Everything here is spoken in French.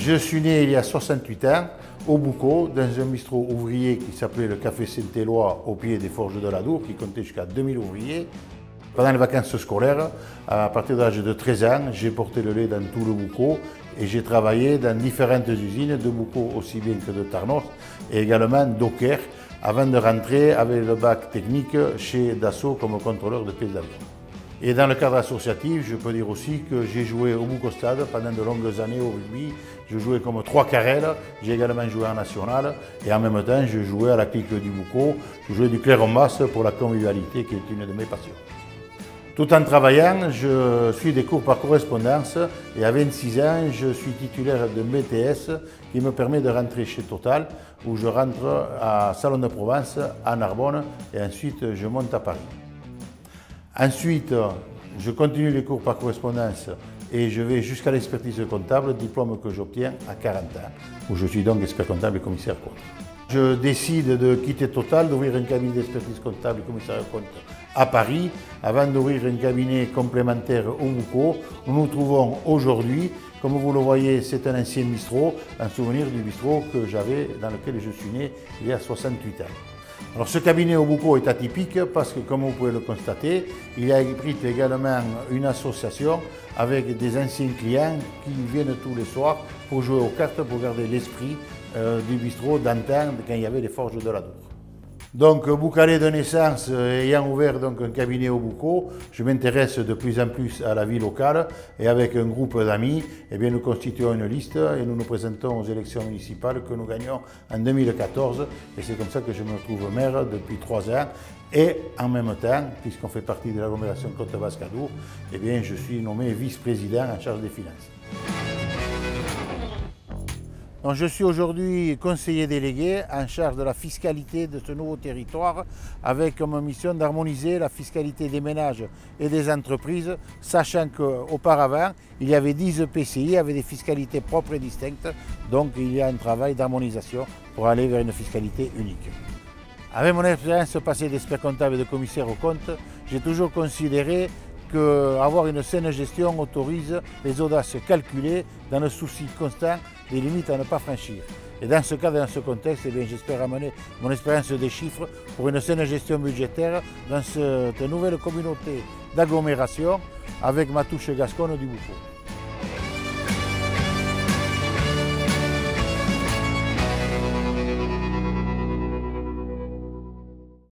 Je suis né il y a 68 ans au Boucau, dans un bistrot ouvrier qui s'appelait le Café Saint-Éloi au pied des Forges de l'Adour, qui comptait jusqu'à 2000 ouvriers. Pendant les vacances scolaires, à partir de l'âge de 13 ans, j'ai porté le lait dans tout le Boucau et j'ai travaillé dans différentes usines de Boucau aussi bien que de Tarnos et également d'Auquerre avant de rentrer avec le bac technique chez Dassault comme contrôleur de pièces d'avion. Et dans le cadre associatif, je peux dire aussi que j'ai joué au Boucau Stade pendant de longues années au rugby. Je jouais comme 3 carrels, j'ai également joué en national et en même temps je jouais à la clique du Boucau. Je jouais du Clermont-Masse pour la convivialité qui est une de mes passions. Tout en travaillant, je suis des cours par correspondance et à 26 ans, je suis titulaire de BTS qui me permet de rentrer chez Total où je rentre à Salon de Provence, à Narbonne et ensuite je monte à Paris. Ensuite, je continue les cours par correspondance et je vais jusqu'à l'expertise comptable, diplôme que j'obtiens à 40 ans, où je suis donc expert comptable et commissaire compte. Je décide de quitter Total, d'ouvrir un cabinet d'expertise comptable et commissaire compte à Paris, avant d'ouvrir un cabinet complémentaire au Boucau, où nous nous trouvons aujourd'hui. Comme vous le voyez, c'est un ancien bistrot, un souvenir du bistrot que j'avais, dans lequel je suis né il y a 68 ans. Alors ce cabinet au Boucau est atypique parce que, comme vous pouvez le constater, il abrite également une association avec des anciens clients qui viennent tous les soirs pour jouer aux cartes, pour garder l'esprit du bistrot d'antan quand il y avait les forges de l'Adour. Donc, boucalais de naissance, ayant ouvert donc un cabinet au Boucau, je m'intéresse de plus en plus à la vie locale et avec un groupe d'amis, eh bien, nous constituons une liste et nous nous présentons aux élections municipales que nous gagnons en 2014 et c'est comme ça que je me retrouve maire depuis 3 ans et en même temps, puisqu'on fait partie de l'agglomération Côte Basque-Adour, eh bien, je suis nommé vice-président en charge des finances. Donc, je suis aujourd'hui conseiller délégué en charge de la fiscalité de ce nouveau territoire avec comme mission d'harmoniser la fiscalité des ménages et des entreprises, sachant qu'auparavant, il y avait 10 EPCI avec des fiscalités propres et distinctes. Donc il y a un travail d'harmonisation pour aller vers une fiscalité unique. Avec mon expérience passée d'expert comptable et de commissaire aux comptes, j'ai toujours considéré qu'avoir une saine gestion autorise les audaces calculées dans le souci constant des limites à ne pas franchir. Et dans ce cadre, dans ce contexte, eh j'espère amener mon expérience des chiffres pour une saine gestion budgétaire dans cette nouvelle communauté d'agglomération avec ma touche gasconne du Boucau.